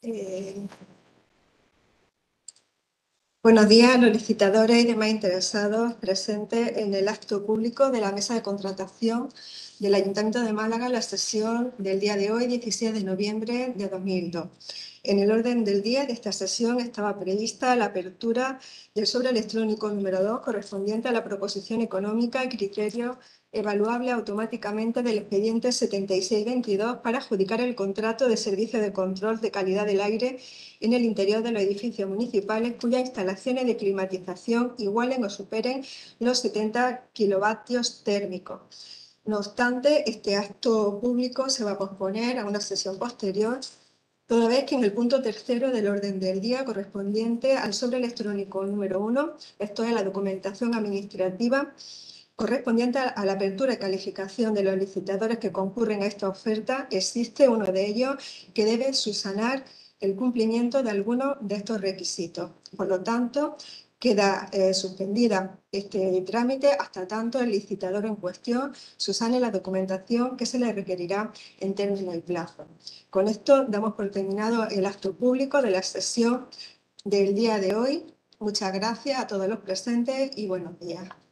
Buenos días a los licitadores y demás interesados presentes en el acto público de la mesa de contratación del Ayuntamiento de Málaga en la sesión del día de hoy, 16 de noviembre de 2002. En el orden del día de esta sesión estaba prevista la apertura del sobre electrónico número 2 correspondiente a la proposición económica y criterios evaluable automáticamente del expediente 7622 para adjudicar el contrato de servicio de control de calidad del aire en el interior de los edificios municipales cuyas instalaciones de climatización igualen o superen los 70 kilovatios térmicos. No obstante, este acto público se va a posponer a una sesión posterior, toda vez que en el punto tercero del orden del día correspondiente al sobre electrónico número 1, esto es la documentación administrativa, correspondiente a la apertura y calificación de los licitadores que concurren a esta oferta, existe uno de ellos que debe subsanar el cumplimiento de algunos de estos requisitos. Por lo tanto, queda suspendida este trámite hasta tanto el licitador en cuestión subsane la documentación que se le requerirá en términos y plazo. Con esto damos por terminado el acto público de la sesión del día de hoy. Muchas gracias a todos los presentes y buenos días.